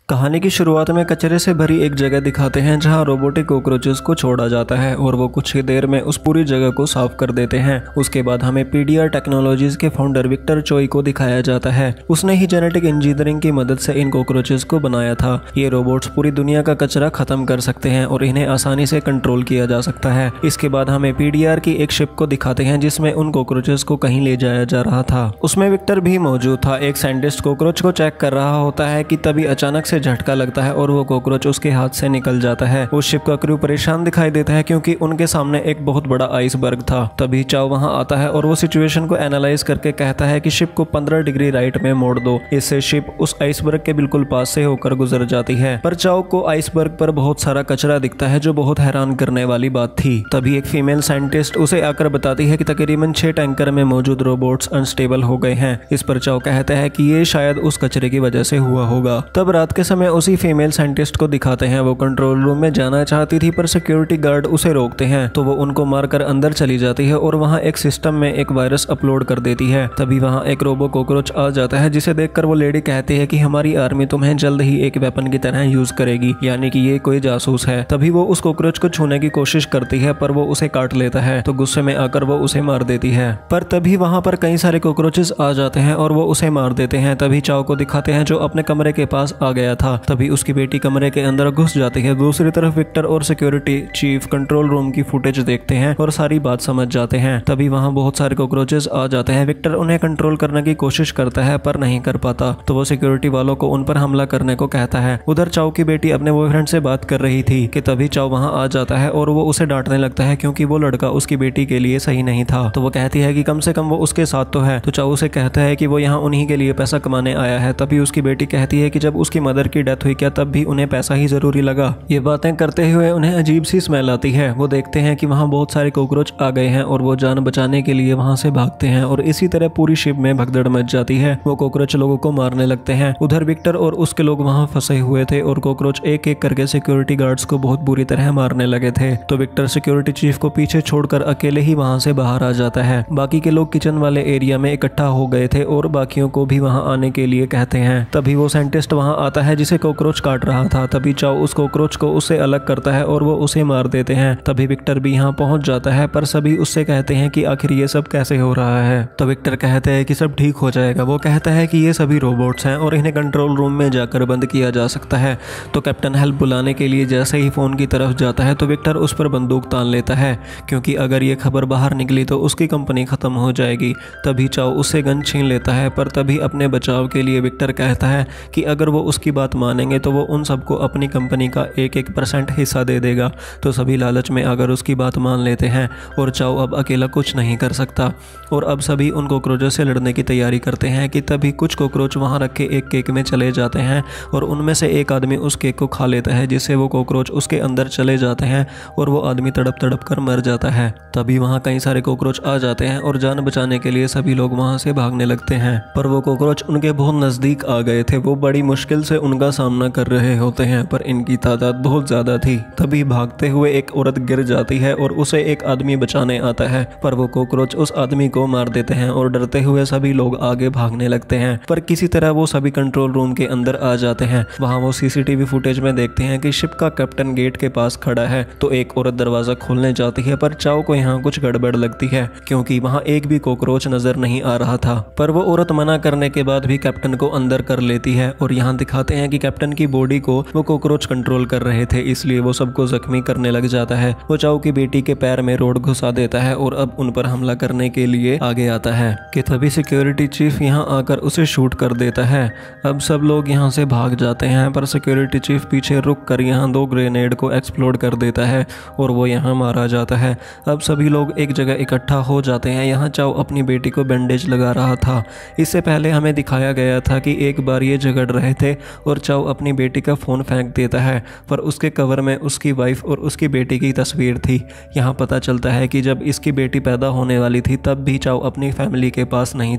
कहानी की शुरुआत में कचरे से भरी एक जगह दिखाते हैं जहां रोबोटिक कॉकरोचेस को छोड़ा जाता है और वो कुछ ही देर में उस पूरी जगह को साफ कर देते हैं। उसके बाद हमें पीडीआर टेक्नोलॉजीज के फाउंडर विक्टर चोई को दिखाया जाता है। उसने ही जेनेटिक इंजीनियरिंग की मदद से इन कॉकरोचेस को बनाया था। ये रोबोट्स पूरी दुनिया का कचरा खत्म कर सकते हैं और इन्हें आसानी से कंट्रोल किया जा सकता है। इसके बाद हमें पीडीआर की एक शिप को दिखाते हैं जिसमें उन कॉकरोचेस को कहीं ले जाया जा रहा था। उसमें विक्टर भी मौजूद था। एक साइंटिस्ट कॉकरोच को चेक कर रहा होता है कि तभी अचानक से झटका लगता है और वो कॉकरोच उसके हाथ से निकल जाता है। उस शिप का क्रू परेशान दिखाई देता है क्योंकि उनके सामने एक बहुत बड़ा आइसबर्ग था। तभी चाओ वहां आता है और वो सिचुएशन को एनालाइज करके कहता है कि शिप को 15 डिग्री राइट में मोड़ दो। इससे शिप उस आइसबर्ग के बिल्कुल पास से होकर गुजर जाती है। पर चाओ को आइसबर्ग पर बहुत सारा कचरा दिखता है जो बहुत हैरान करने वाली बात थी। तभी एक फीमेल साइंटिस्ट उसे आकर बताती है कि तकरीबन 6 टैंकर में मौजूद रोबोट्स अनस्टेबल हो गए हैं। इस पर चाओ कहता है कि ये शायद उस कचरे की वजह से हुआ होगा। तब रात के समय उसी फीमेल साइंटिस्ट को दिखाते हैं। वो कंट्रोल रूम में जाना चाहती थी पर सिक्योरिटी गार्ड उसे रोकते हैं तो वो उनको मारकर अंदर चली जाती है और वहां एक सिस्टम में एक वायरस अपलोड कर देती है। तभी वहां एक रोबो कॉकरोच आ जाता है जिसे देखकर वो लेडी कहती है कि हमारी आर्मी तुम्हें जल्द ही एक वेपन की तरह यूज करेगी, यानी कि ये कोई जासूस है। तभी वो उस कॉकरोच को छूने की कोशिश करती है पर वो उसे काट लेता है तो गुस्से में आकर वो उसे मार देती है। पर तभी वहां पर कई सारे कॉकरोचेस आ जाते हैं और वो उसे मार देते हैं। तभी चाओ को दिखाते हैं जो अपने कमरे के पास आ गया था। तभी उसकी बेटी कमरे के अंदर घुस जाती है। दूसरी तरफ विक्टर और सिक्योरिटी चीफ कंट्रोल रूम की फुटेज देखते हैं और सारी बात समझ जाते हैं। तभी वहां बहुत सारे कॉकरोचेस आ जाते हैं। विक्टर उन्हें कंट्रोल करने की कोशिश करता है पर नहीं कर पाता तो वो सिक्योरिटी वालों को उन पर हमला करने को कहता है। उधर चाओ की बेटी अपने बॉयफ्रेंड से बात कर रही थी कि तभी चाओ वहां आ जाता है और वो उसे डांटने लगता है क्योंकि वो लड़का उसकी बेटी के लिए सही नहीं था। तो वो कहती है कि कम से कम वो उसके साथ तो है। तो चाओ उसे कहता है कि वो यहाँ उन्हीं के लिए पैसा कमाने आया है। तभी उसकी बेटी कहती है कि जब उसकी मदर की डेथ हुई क्या तब भी उन्हें पैसा ही जरूरी लगा। ये बातें करते हुए उन्हें अजीब सी स्मेल आती है। वो देखते हैं कि वहाँ बहुत सारे कॉकरोच आ गए हैं और वो जान बचाने के लिए वहाँ से भागते हैं और इसी तरह पूरी शिप में भगदड़ मच जाती है। वो कॉकरोच लोगों को मारने लगते हैं। उधर विक्टर और उसके लोग वहाँ फंसे हुए थे और कॉकरोच एक एक करके सिक्योरिटी गार्ड्स को बहुत बुरी तरह मारने लगे थे। तो विक्टर सिक्योरिटी चीफ को पीछे छोड़कर अकेले ही वहाँ से बाहर आ जाता है। बाकी के लोग किचन वाले एरिया में इकट्ठा हो गए थे और बाकियों को भी वहाँ आने के लिए कहते हैं। तभी वो साइंटिस्ट वहाँ आता है जिसे कॉकरोच काट रहा था। तभी चाओ उस कॉकरोच को उससे अलग करता है और वो उसे मार देते हैं। तभी विक्टर भी यहाँ पहुंच जाता है पर सभी उससे कहते हैं कि आखिर ये सब कैसे हो रहा है। तो विक्टर कहते हैं कि सब ठीक हो जाएगा। वो कहता है कि ये सभी रोबोट्स हैं और इन्हें कंट्रोल रूम में जाकर बंद किया जा सकता है। तो कैप्टन हेल्प बुलाने के लिए जैसे ही फोन की तरफ जाता है तो विक्टर उस पर बंदूक तान लेता है क्योंकि अगर ये खबर बाहर निकली तो उसकी कंपनी खत्म हो जाएगी। तभी चाओ उससे गन छीन लेता है पर तभी अपने बचाव के लिए विक्टर कहता है कि अगर वो उसकी बात मानेंगे तो वो उन सबको अपनी कंपनी का 1% हिस्सा दे देगा। तो सभी लालच में अगर उसकी बात मान लेते हैं और चाओ अब अकेला कुछ नहीं कर सकता और अब सभी उन कॉकरोचों से लड़ने की तैयारी करते हैं कि तभी कुछ कॉकरोच वहां रखे एक केक में चले जाते हैं और उनमें से एक आदमी उस केक को खा लेता है जिससे वो कॉकरोच उसके अंदर चले जाते हैं और वो आदमी तड़प तड़प कर मर जाता है। तभी वहाँ कई सारे कॉकरोच आ जाते हैं और जान बचाने के लिए सभी लोग वहाँ से भागने लगते हैं पर वो कॉकरोच उनके बहुत नजदीक आ गए थे। वो बड़ी मुश्किल से उनका सामना कर रहे होते हैं पर इनकी तादाद बहुत ज्यादा थी। तभी भागते हुए एक औरत गिर जाती है और उसे एक आदमी बचाने आता है पर वो कॉकरोच उस आदमी को मार देते हैं और डरते हुए सभी लोग आगे भागने लगते हैं पर किसी तरह वो सभी कंट्रोल रूम के अंदर आ जाते हैं। वहाँ वो सीसीटीवी फुटेज में देखते हैं कि शिप का कैप्टन गेट के पास खड़ा है तो एक औरत दरवाजा खोलने जाती है पर चाओ को यहाँ कुछ गड़बड़ लगती है क्योंकि वहाँ एक भी कॉकरोच नजर नहीं आ रहा था। पर वो औरत मना करने के बाद भी कैप्टन को अंदर कर लेती है और यहाँ दिखाते हैं कि कैप्टन की बॉडी को वो कॉकरोच कंट्रोल कर रहे थे इसलिए वो सबको जख्मी करने लग जाता है। वो चाओ की बेटी के पैर में रोड घुसा देता है और अब उन पर हमला करने के लिए आगे आता है कि तभी सिक्योरिटी चीफ यहाँ आकर उसे शूट कर देता है। अब सब लोग यहाँ से भाग जाते हैं पर सिक्योरिटी चीफ पीछे रुक कर यहाँ 2 ग्रेनेड को एक्सप्लोड कर देता है और वो यहाँ मारा जाता है। अब सभी लोग एक जगह इकट्ठा हो जाते हैं। यहाँ चाओ अपनी बेटी को बैंडेज लगा रहा था। इससे पहले हमें दिखाया गया था कि एक बार ये झगड़ रहे थे और चाओ अपनी बेटी का फोन फेंक देता है पर उसके कवर में उसकी वाइफ और उसकी बेटी की तस्वीर थी। यहाँ पता चलता है कि जब इसकी बेटी पैदा होने वाली थी तब भी चाओ अपनी फैमिली के पास नहीं था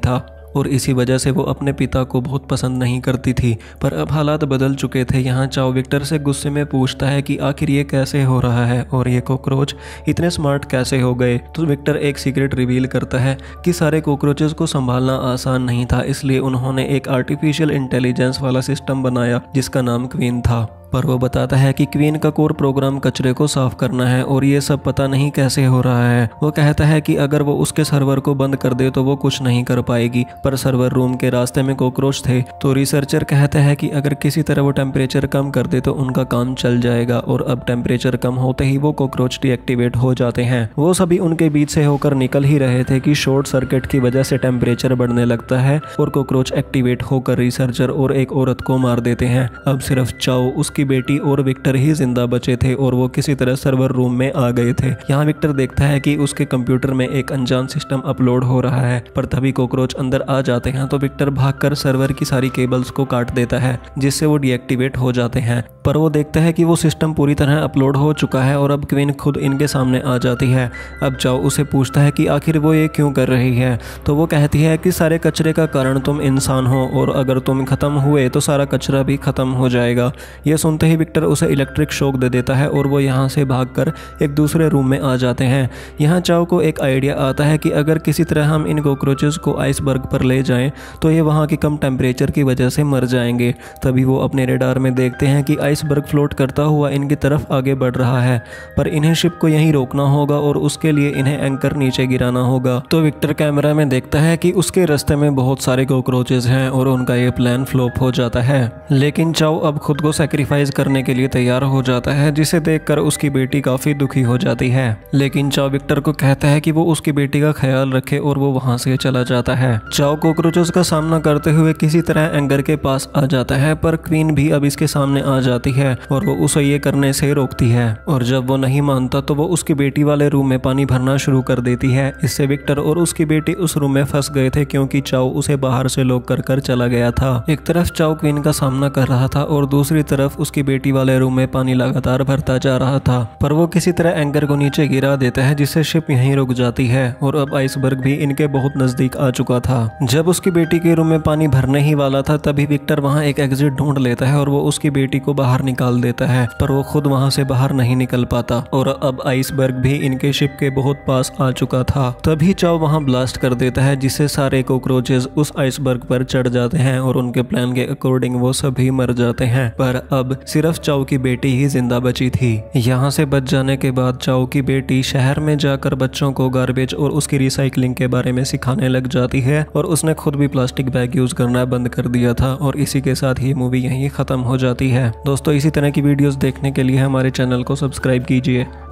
और इसी वजह से वो अपने पिता को बहुत पसंद नहीं करती थी। पर अब हालात बदल चुके थे। यहाँ चाओ विक्टर से गुस्से में पूछता है कि आखिर ये कैसे हो रहा है और ये कॉकरोच इतने स्मार्ट कैसे हो गए। तो विक्टर एक सीक्रेट रिवील करता है कि सारे कॉकरोचेस को संभालना आसान नहीं था, इसलिए उन्होंने एक आर्टिफिशियल इंटेलिजेंस वाला सिस्टम बनाया जिसका नाम क्वीन था। पर वो बताता है कि क्वीन का कोर प्रोग्राम कचरे को साफ करना है और ये सब पता नहीं कैसे हो रहा है। वो कहता है कि अगर वो उसके सर्वर को बंद कर दे तो वो कुछ नहीं कर पाएगी, पर सर्वर रूम के रास्ते में कॉकरोच थे। तो रिसर्चर कहता है कि अगर किसी तरह वो टेम्परेचर कम कर दे तो उनका काम चल जाएगा, और अब टेम्परेचर कम होते ही वो कॉकरोच डीएक्टिवेट हो जाते हैं। वो सभी उनके बीच से होकर निकल ही रहे थे कि शॉर्ट सर्किट की वजह से टेम्परेचर बढ़ने लगता है और कॉकरोच एक्टिवेट होकर रिसर्चर और एक औरत को मार देते हैं। अब सिर्फ चाओ, उसकी बेटी और विक्टर ही जिंदा बचे थे और वो किसी तरह सर्वर रूम में आ गए थे। यहाँ विक्टर देखता है कि उसके कंप्यूटर में एक अनजान सिस्टम अपलोड हो रहा है, पर तभी कॉकरोच अंदर आ जाते हैं। तो विक्टर भागकर सर्वर की सारी केबल्स को काट देता है जिससे वो डीएक्टिवेट हो जाते हैं। पर वो देखता है कि वो सिस्टम पूरी तरह अपलोड हो चुका है और अब क्वीन खुद इनके सामने आ जाती है। अब चाओ उसे पूछता है कि आखिर वो ये क्यों कर रही है। तो वो कहती है कि सारे कचरे का कारण तुम इंसान हो और अगर तुम खत्म हुए तो सारा कचरा भी खत्म हो जाएगा। ये सुनते ही विक्टर उसे इलेक्ट्रिक शॉक दे देता है और वो यहाँ से भागकर एक दूसरे रूम में आ जाते हैं। यहाँ चाओ को एक आइडिया आता है कि अगर किसी तरह हम इन कॉकरोचेस को आइसबर्ग पर ले जाएं तो ये वहाँ के कम टेम्परेचर की वजह से मर जाएंगे। तभी वो अपने रेडार में देखते हैं कि आइसबर्ग फ्लोट करता हुआ इनकी तरफ आगे बढ़ रहा है, पर इन्हें शिप को यहीं रोकना होगा और उसके लिए इन्हें एंकर नीचे गिराना होगा। तो विक्टर कैमरा में देखता है कि उसके रास्ते में बहुत सारे कॉकरोचेस हैं और उनका ये प्लान फ्लॉप हो जाता है। लेकिन चाओ अब खुद को सैक्रिफाइस करने के लिए तैयार हो जाता है, जिसे देखकर उसकी बेटी काफी दुखी हो जाती है। लेकिन चाओ विक्टर को कहता है कि वो उसकी बेटी का ख्याल रखे और वो वहां से चला जाता है। चाओ कॉकरोचेस का सामना करते हुए किसी तरह एंगर के पास आ जाता है, पर क्वीन भी अब इसके सामने आ जाती है और वो उसे ये करने से रोकती है। और जब वो नहीं मानता तो वो उसकी बेटी वाले रूम में पानी भरना शुरू कर देती है। इससे विक्टर और उसकी बेटी उस रूम में फंस गए थे क्योंकि चाओ उसे बाहर से लॉक कर चला गया था। एक तरफ चाओ क्वीन का सामना कर रहा था और दूसरी तरफ उसकी बेटी वाले रूम में पानी लगातार भरता जा रहा था, पर वो किसी तरह एंकर को नीचे गिरा देता है जिससे शिप यहीं रुक जाती है और अब आइसबर्ग भी इनके बहुत नजदीक आ चुका था। जब उसकी बेटी के रूम में पानी भरने ही वाला था तभी विक्टर वहां एक एग्जिट ढूंढ लेता है और वो उसकी बेटी को बाहर निकाल देता है, पर वो खुद वहां से बाहर नहीं निकल पाता और अब आइसबर्ग भी इनके शिप के बहुत पास आ चुका था। तभी चाओ वहां ब्लास्ट कर देता है जिससे सारे कॉकरोचेस उस आइसबर्ग पर चढ़ जाते हैं और उनके प्लान के अकॉर्डिंग वो सभी मर जाते हैं। पर अब सिर्फ चाओ की बेटी ही जिंदा बची थी। यहाँ से बच जाने के बाद चाओ की बेटी शहर में जाकर बच्चों को गार्बेज और उसकी रिसाइकलिंग के बारे में सिखाने लग जाती है और उसने खुद भी प्लास्टिक बैग यूज करना बंद कर दिया था। और इसी के साथ ही मूवी यहीं खत्म हो जाती है। दोस्तों, इसी तरह की वीडियोस देखने के लिए हमारे चैनल को सब्सक्राइब कीजिए।